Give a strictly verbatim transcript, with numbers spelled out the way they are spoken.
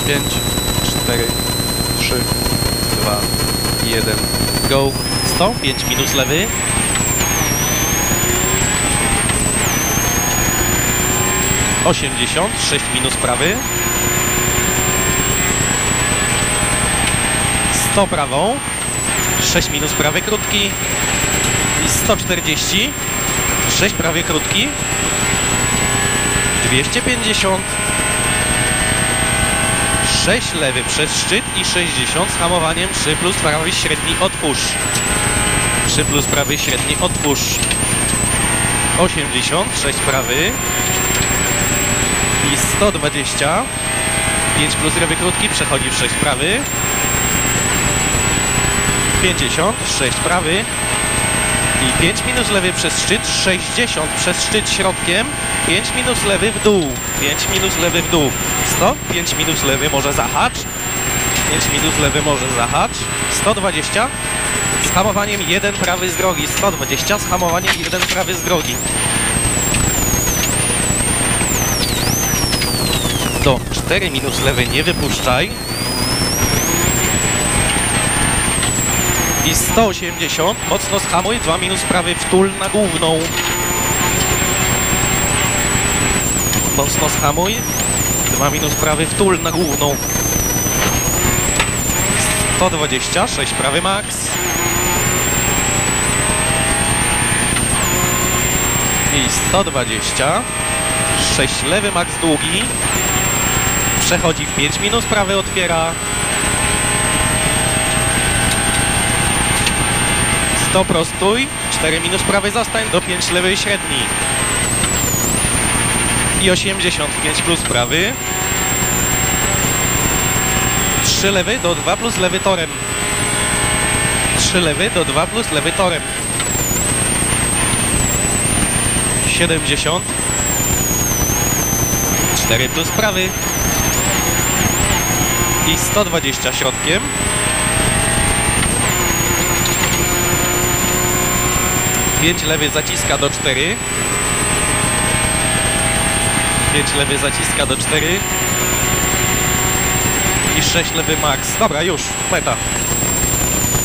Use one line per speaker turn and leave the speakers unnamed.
pięć, cztery, trzy, dwa, jeden, go.
sto, pięć minus lewy. osiemdziesiąt, sześć minus prawy. sto prawą. sześć minus prawy krótki. I sto czterdzieści. sześć prawie krótki. dwieście pięćdziesiąt. sześć lewy przez szczyt i sześćdziesiąt z hamowaniem trzy plus prawy średni otwórz. trzy plus prawy średni otwórz. osiemdziesiąt, sześć prawy. I sto dwadzieścia. pięć plus lewy krótki przechodzi w sześć prawy. pięćdziesiąt, sześć prawy. I pięć minus lewy przez szczyt, sześćdziesiąt przez szczyt środkiem, pięć minus lewy w dół, pięć minus lewy w dół, sto, pięć minus lewy może zahacz, pięć minus lewy może zahacz, sto dwadzieścia z hamowaniem jeden prawy z drogi, sto dwadzieścia z hamowaniem jeden prawy z drogi. Do cztery minus lewy nie wypuszczaj. I sto osiemdziesiąt, mocno zhamuj, dwa minus prawy wtul na główną. Mocno zhamuj, dwa minus prawy wtul na główną. sto dwadzieścia, sześć prawy max. I sto dwadzieścia, sześć lewy max długi. Przechodzi w pięć minus prawy, otwiera. sto prostuj, cztery minus prawy zostań, do pięć lewej średni. I osiemdziesiąt pięć plus prawy. trzy lewy do dwa plus lewy torem. trzy lewy do dwa plus lewy torem. siedemdziesiąt. cztery plus prawy. I sto dwadzieścia środkiem. pięć lewy zaciska do cztery. pięć lewy zaciska do cztery. I sześć lewy max. Dobra, już, meta.